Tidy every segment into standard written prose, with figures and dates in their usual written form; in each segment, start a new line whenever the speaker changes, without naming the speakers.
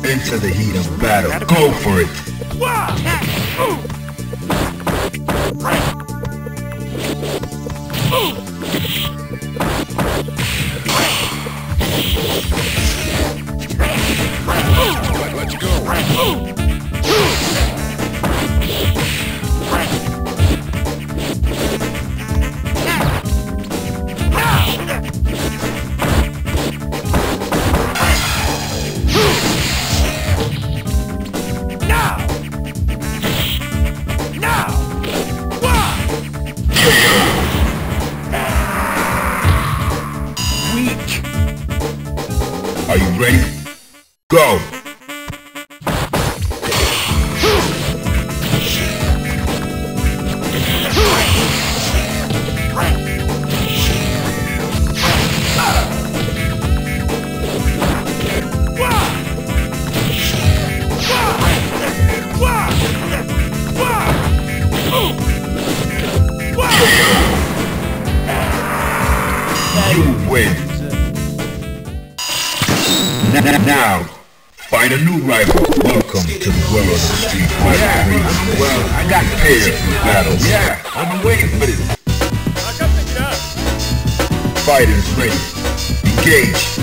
Into the heat of battle. Go for it.
Let's go.
Are you ready? Go! You win! Now, find a new rival. Welcome to the world of the street fighter. Well, I got prepared for battle. Yeah, I've been waiting for this. Fighters ready. Engage.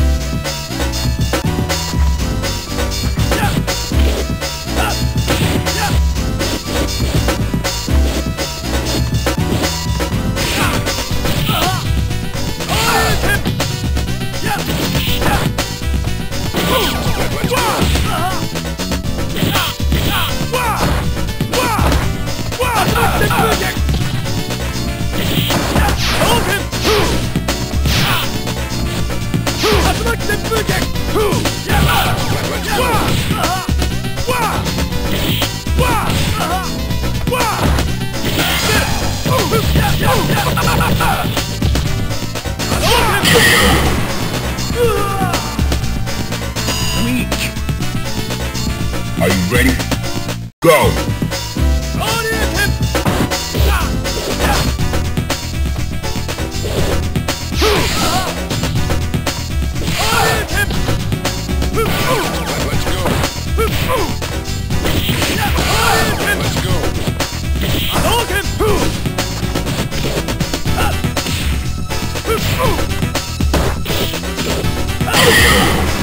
Are you ready? Go!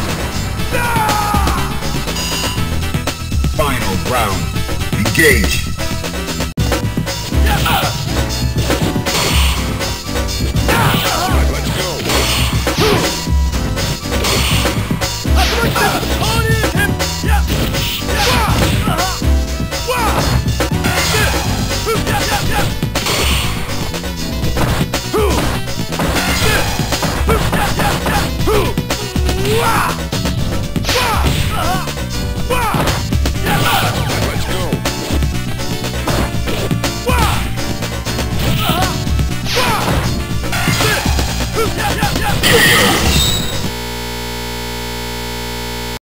Final round. Engage.